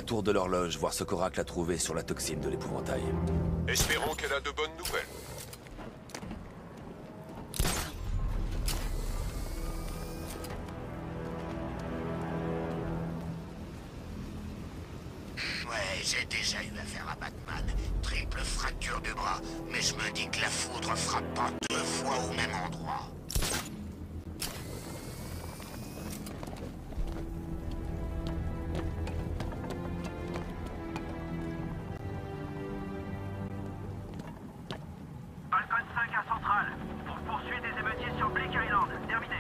tour de l'horloge, voir ce qu'Oracle a trouvé sur la toxine de l'épouvantail. Espérons qu'elle a de bonnes nouvelles. Ouais, j'ai déjà eu affaire à Batman. Triple fracture du bras. Mais je me dis que la foudre frappe pas 2 fois au même endroit. Falcon 5 à Centrale. Pour poursuivre des émeutiers sur Bleak Island. Terminé.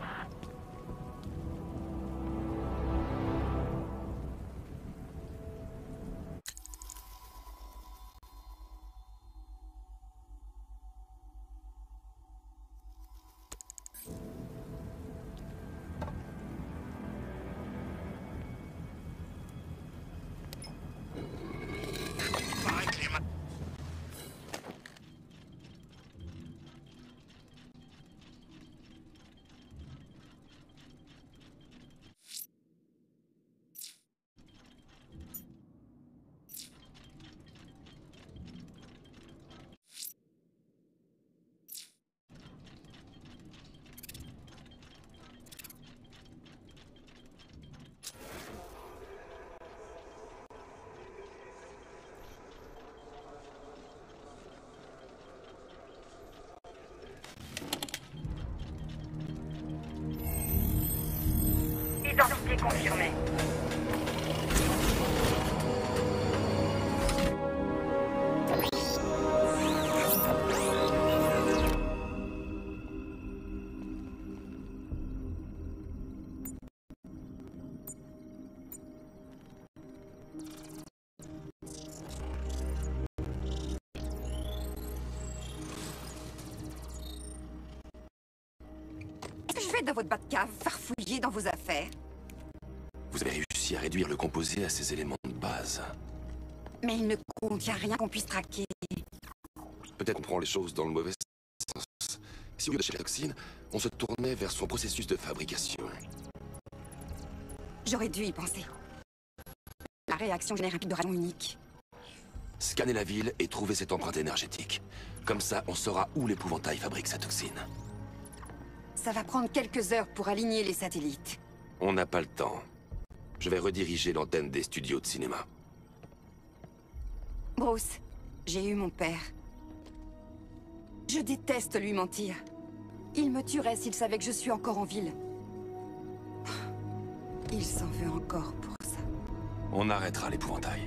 Paraît que les ma- Identité confirmée. Qu'est-ce que je fais dans votre Batcave, farfouiller dans vos affaires? Vous avez réussi à réduire le composé à ses éléments de base. Mais il ne contient rien qu'on puisse traquer. Peut-être qu'on prend les choses dans le mauvais sens. Si au lieu de chercher la toxine, on se tournait vers son processus de fabrication. J'aurais dû y penser. La réaction génère un pic de rayon unique. Scanner la ville et trouver cette empreinte énergétique. Comme ça, on saura où l'épouvantail fabrique sa toxine. Ça va prendre quelques heures pour aligner les satellites. On n'a pas le temps. Je vais rediriger l'antenne des studios de cinéma. Bruce, j'ai eu mon père. Je déteste lui mentir. Il me tuerait s'il savait que je suis encore en ville. Il s'en veut encore pour ça. On arrêtera l'épouvantail.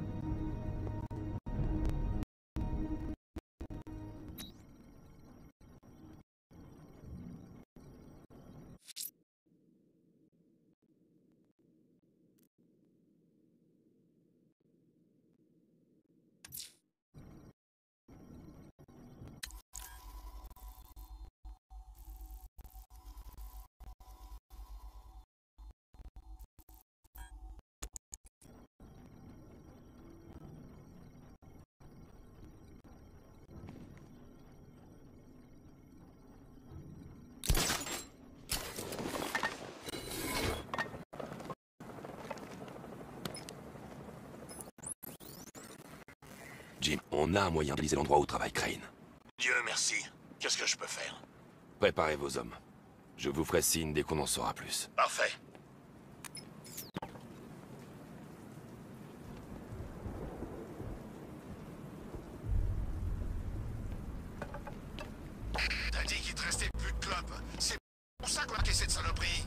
Jim, on a un moyen d'utiliser l'endroit où travaille Crane. Dieu merci. Qu'est-ce que je peux faire? Préparez vos hommes. Je vous ferai signe dès qu'on en saura plus. Parfait. T'as dit qu'il te restait plus de clopes. C'est pour ça qu'on a cassé de saloperie.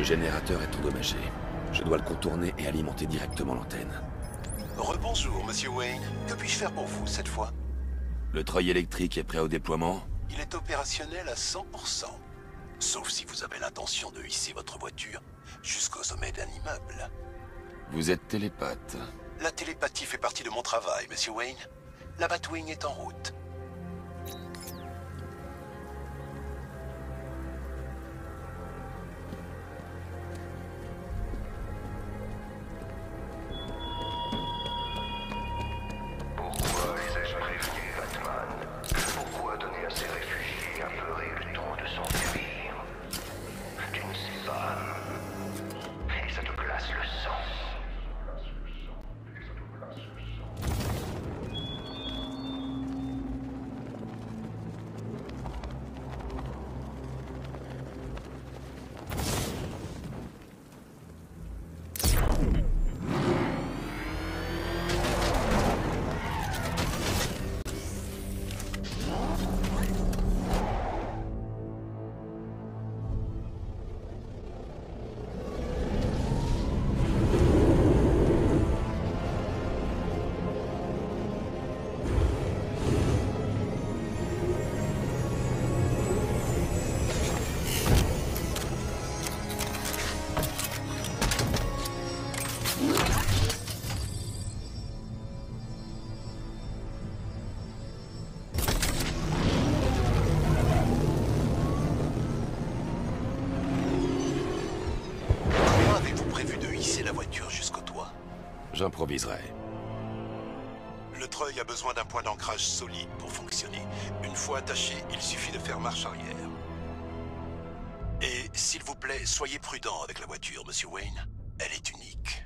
Le générateur est endommagé. Je dois le contourner et alimenter directement l'antenne. Rebonjour, Monsieur Wayne. Que puis-je faire pour vous, cette fois? Le treuil électrique est prêt au déploiement? Il est opérationnel à 100%. Sauf si vous avez l'intention de hisser votre voiture jusqu'au sommet d'un immeuble. Vous êtes télépathe. La télépathie fait partie de mon travail, Monsieur Wayne. La Batwing est en route. Pourquoi les ai-je prévenus, Batman? Pourquoi donner à ces réfugiés un peu le temps de s'en fuir? Tu ne sais pas. Et ça te glace le sang. J'improviserai. Le treuil a besoin d'un point d'ancrage solide pour fonctionner. Une fois attaché, il suffit de faire marche arrière. Et s'il vous plaît, soyez prudent avec la voiture, Monsieur Wayne. Elle est unique.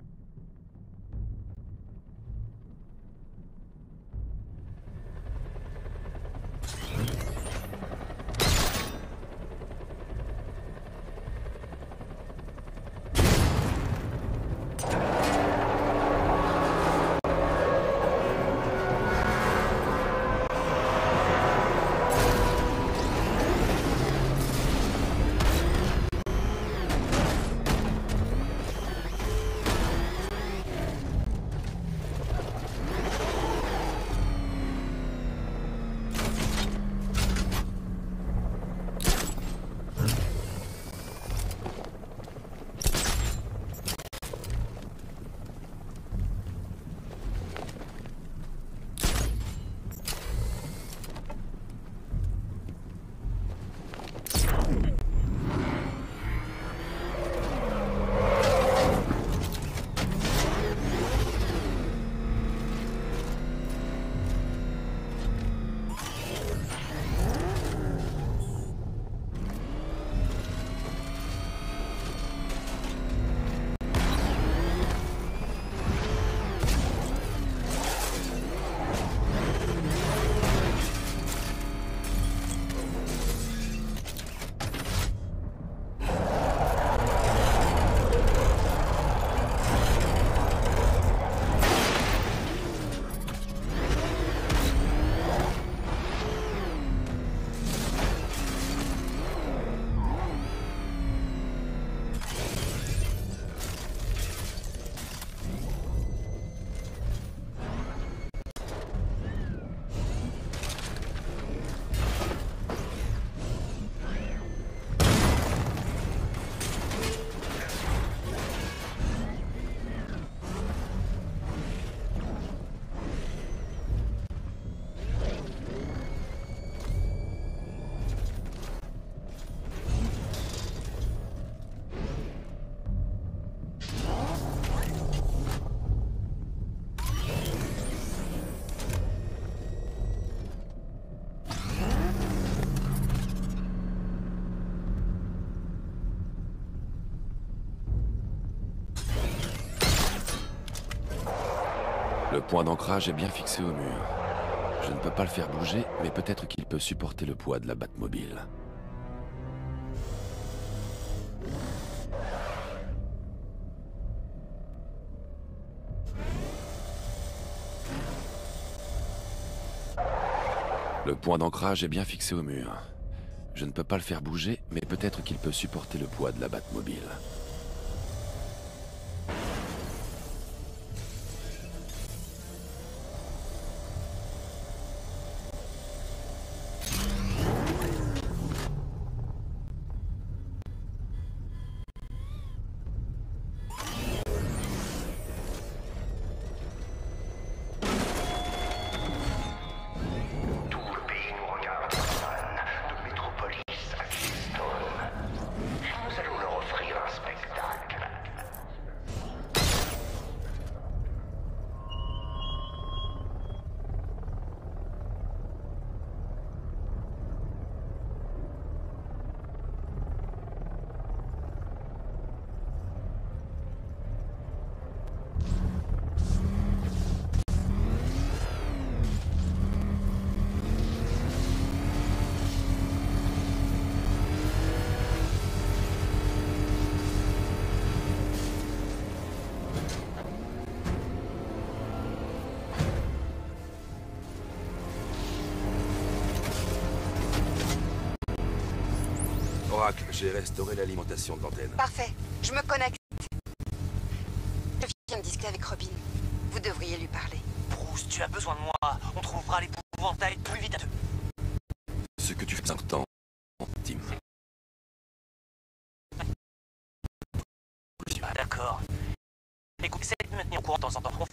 Le point d'ancrage est bien fixé au mur. Je ne peux pas le faire bouger, mais peut-être qu'il peut supporter le poids de la Batmobile. Le point d'ancrage est bien fixé au mur. Je ne peux pas le faire bouger, mais peut-être qu'il peut supporter le poids de la Batmobile. Oracle, j'ai restauré l'alimentation de l'antenne. Parfait. Je me connecte. Je viens de discuter avec Robin. Vous devriez lui parler. Bruce, tu as besoin de moi. On trouvera l'épouvantail plus vite à deux. Ce que tu fais 5 ans, Tim. Ah, d'accord. Écoute, essaie de me tenir au courant de temps en temps.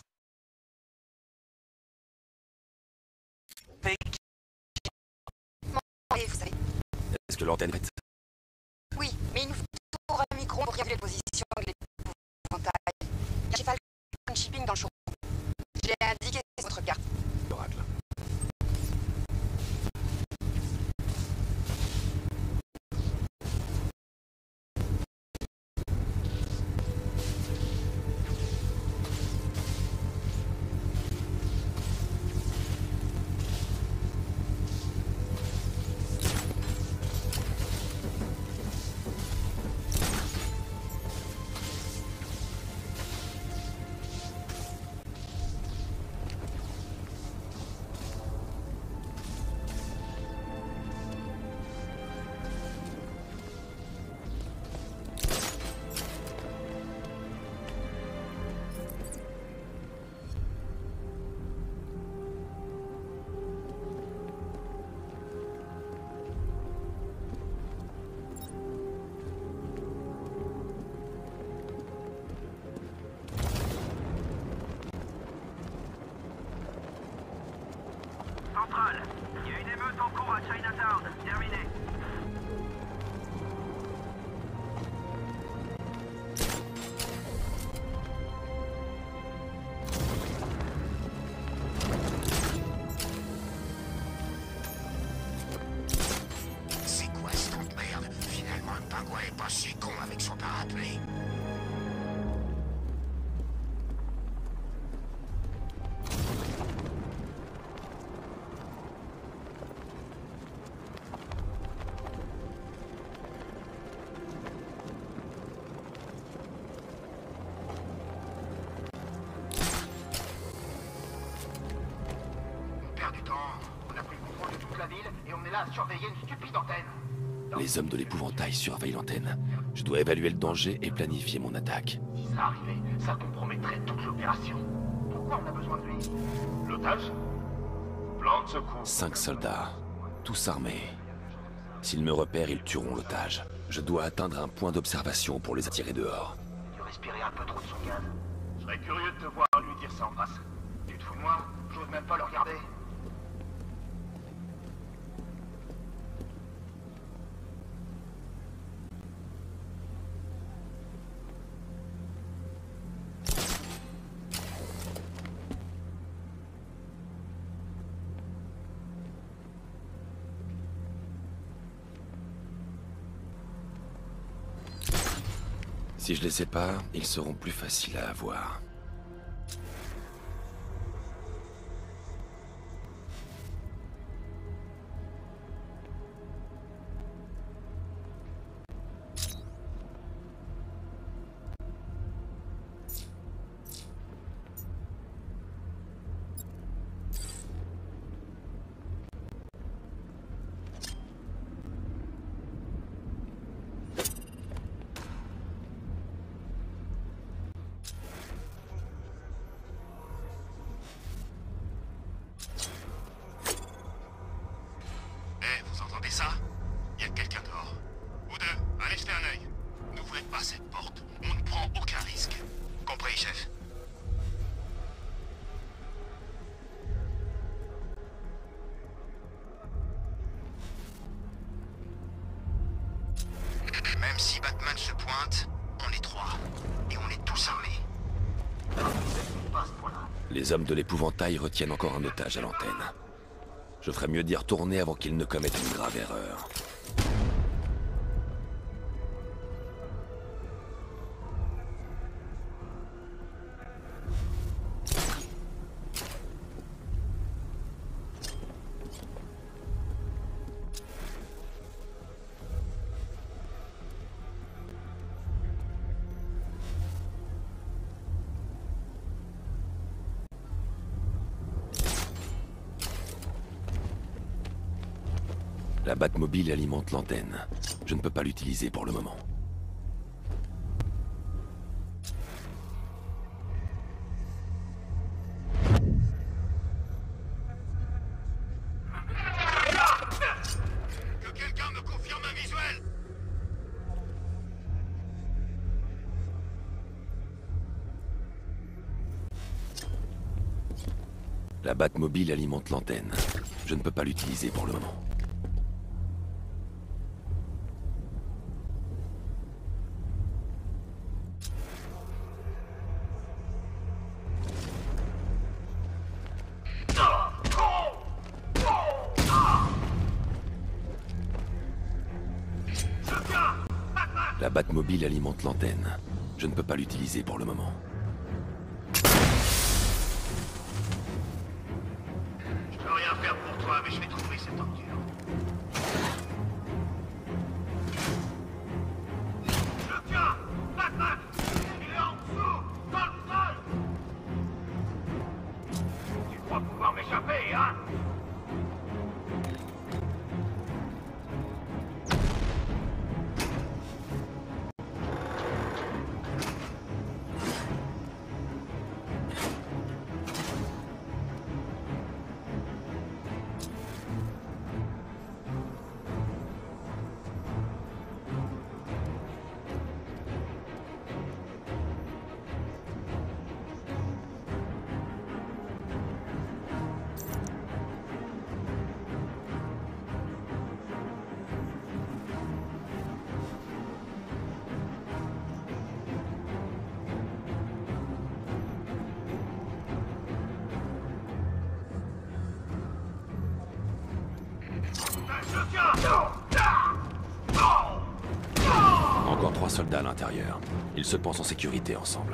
Et vous savez. Est-ce que l'antenne est... Oui, mais il nous faut un micro pour révéler la position de l'épouvantail. J'ai Falcon Shipping dans le showroom. J'ai indiqué votre carte. Oracle. Centrale, il y a une émeute en cours à Chinatown. Terminé. C'est quoi cette merde? Finalement, le pingouin est pas si con avec son parapluie. Surveiller une stupide antenne. Les hommes de l'épouvantail surveillent l'antenne. Je dois évaluer le danger et planifier mon attaque. Si ça arrivait, ça compromettrait toute l'opération. Pourquoi on a besoin de lui? L'otage? Plan de secours. 5 soldats, tous armés. S'ils me repèrent, ils tueront l'otage. Je dois atteindre un point d'observation pour les attirer dehors. Tu respirais un peu trop de son gaz. Je serais curieux de te voir lui dire ça en face. Tu te fous de moi? J'ose même pas le regarder. Si je les sépare, ils seront plus faciles à avoir. pas cette porte. On ne prend aucun risque. Compris, chef? Même si Batman se pointe, on est 3. Et on est tous armés. Les hommes de l'épouvantail retiennent encore un otage à l'antenne. Je ferais mieux d'y retourner avant qu'ils ne commettent une grave erreur. La Batmobile alimente l'antenne. Je ne peux pas l'utiliser pour le moment. Que quelqu'un me confirme un visuel! La Batmobile alimente l'antenne. Je ne peux pas l'utiliser pour le moment. La Batmobile alimente l'antenne. Je ne peux pas l'utiliser pour le moment. Je peux rien faire pour toi, mais je vais trouver cette ordure. Je tiens! Batman! Il est en dessous! Dans le sol! Tu crois pouvoir m'échapper, hein? Encore 3 soldats à l'intérieur. Ils se pensent en sécurité ensemble.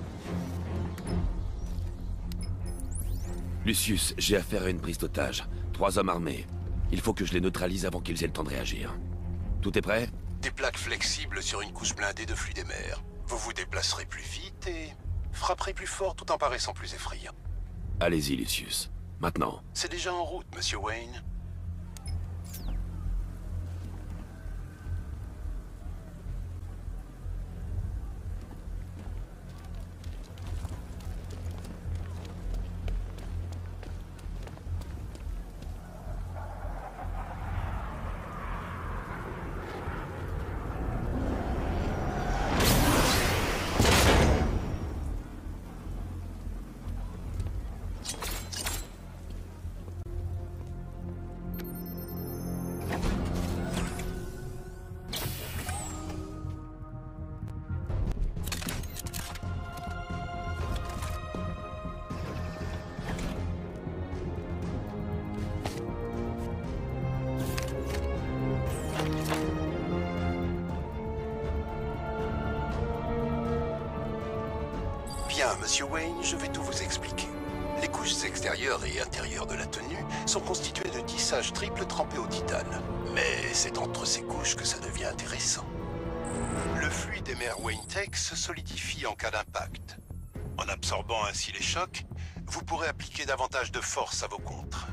Lucius, j'ai affaire à une prise d'otage. 3 hommes armés. Il faut que je les neutralise avant qu'ils aient le temps de réagir. Tout est prêt? Des plaques flexibles sur une couche blindée de flux des mers. Vous vous déplacerez plus vite et frapperez plus fort tout en paraissant plus effrayant. Allez-y, Lucius. Maintenant. C'est déjà en route, Monsieur Wayne. Bien, Monsieur Wayne, je vais tout vous expliquer. Les couches extérieures et intérieures de la tenue sont constituées de tissage triple trempé au titane. Mais c'est entre ces couches que ça devient intéressant. Le fluide des mers Wayne Tech se solidifie en cas d'impact. En absorbant ainsi les chocs, vous pourrez appliquer davantage de force à vos contres.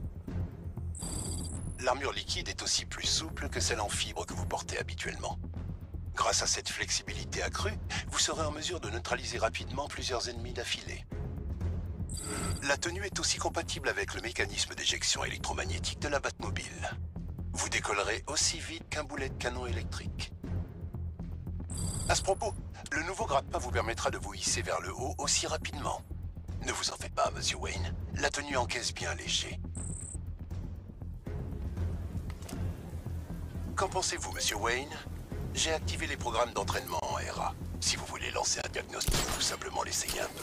L'armure liquide est aussi plus souple que celle en fibre que vous portez habituellement. Grâce à cette flexibilité accrue, vous serez en mesure de neutraliser rapidement plusieurs ennemis d'affilée. La tenue est aussi compatible avec le mécanisme d'éjection électromagnétique de la Batmobile. Vous décollerez aussi vite qu'un boulet de canon électrique. À ce propos, le nouveau grappin vous permettra de vous hisser vers le haut aussi rapidement. Ne vous en faites pas, Monsieur Wayne. La tenue encaisse bien léger. Qu'en pensez-vous, Monsieur Wayne? J'ai activé les programmes d'entraînement en RA. Si vous voulez lancer un diagnostic, tout simplement l'essayer un peu.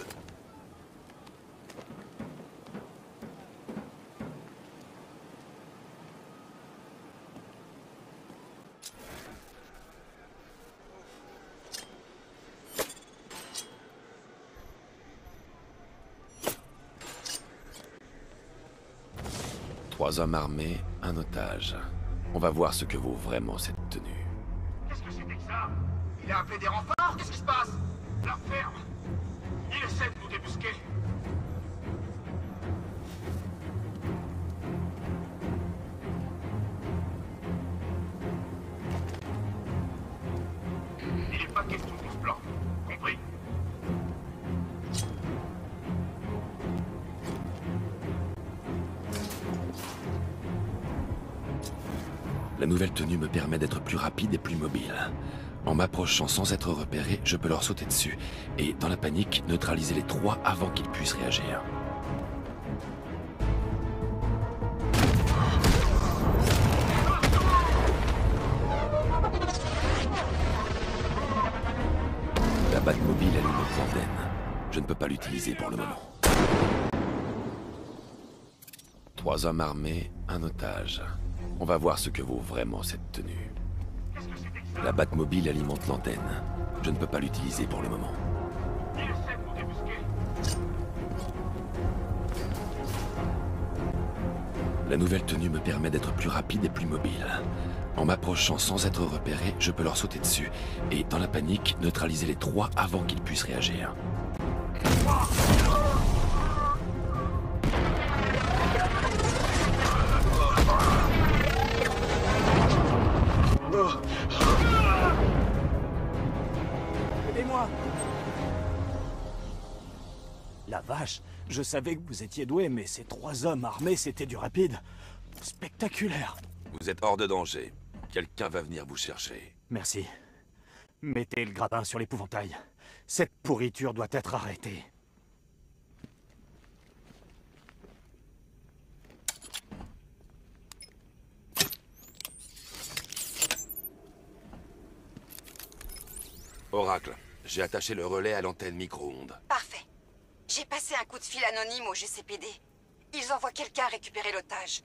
Trois hommes armés, un otage. On va voir ce que vaut vraiment cette tenue. Qu'est-ce que c'était que ça? Il a appelé des renforts? Qu'est-ce qui se passe? La ferme! Il essaie de nous débusquer. Il n'est pas question de ce plan. Compris? La nouvelle tenue me permet d'être plus rapide et plus mobile. En m'approchant sans être repéré, je peux leur sauter dessus et, dans la panique, neutraliser les trois avant qu'ils puissent réagir. La Batmobile allume une antenne. Je ne peux pas l'utiliser pour le moment. Trois hommes armés, un otage. On va voir ce que vaut vraiment cette tenue. La Batmobile alimente l'antenne. Je ne peux pas l'utiliser pour le moment. Il essaie de nous débusquer. La nouvelle tenue me permet d'être plus rapide et plus mobile. En m'approchant sans être repéré, je peux leur sauter dessus et, dans la panique, neutraliser les trois avant qu'ils puissent réagir. Aidez-moi! La vache, je savais que vous étiez doué, mais ces trois hommes armés, c'était du rapide. Spectaculaire. Vous êtes hors de danger. Quelqu'un va venir vous chercher. Merci. Mettez le grappin sur l'épouvantail. Cette pourriture doit être arrêtée. Oracle, j'ai attaché le relais à l'antenne micro-ondes. Parfait. J'ai passé un coup de fil anonyme au GCPD. Ils envoient quelqu'un récupérer l'otage.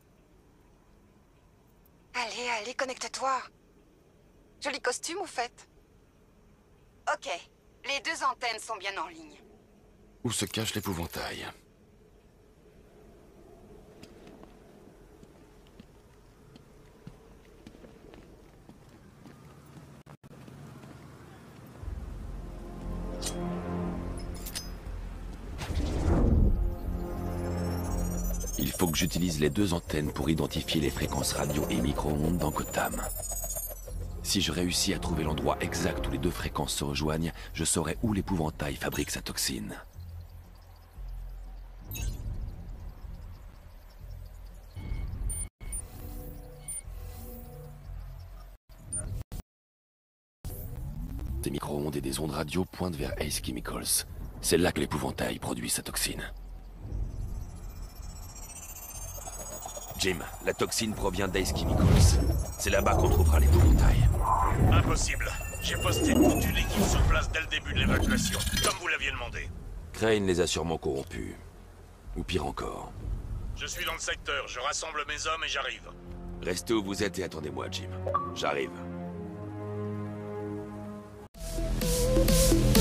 Allez, allez, connecte-toi. Joli costume, au fait. Ok. Les deux antennes sont bien en ligne. Où se cache l'épouvantail? Il faut que j'utilise les deux antennes pour identifier les fréquences radio et micro-ondes dans Gotham. Si je réussis à trouver l'endroit exact où les deux fréquences se rejoignent, je saurai où l'épouvantail fabrique sa toxine. Des micro-ondes et des ondes radio pointent vers Ace Chemicals. C'est là que l'épouvantail produit sa toxine. Jim, la toxine provient d'Ace Chemicals. C'est là-bas qu'on trouvera l'épouvantail. Impossible. J'ai posté toute une équipe sur place dès le début de l'évacuation, comme vous l'aviez demandé. Crane les a sûrement corrompus. Ou pire encore. Je suis dans le secteur, je rassemble mes hommes et j'arrive. Restez où vous êtes et attendez-moi, Jim. J'arrive.